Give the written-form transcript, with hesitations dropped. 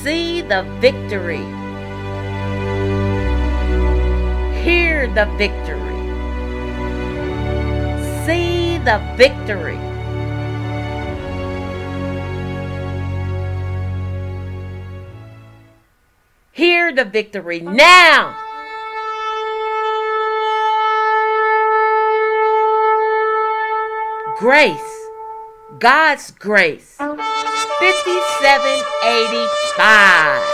See the victory. Hear the victory. See the victory. Hear the victory now. Grace. God's grace. 5785.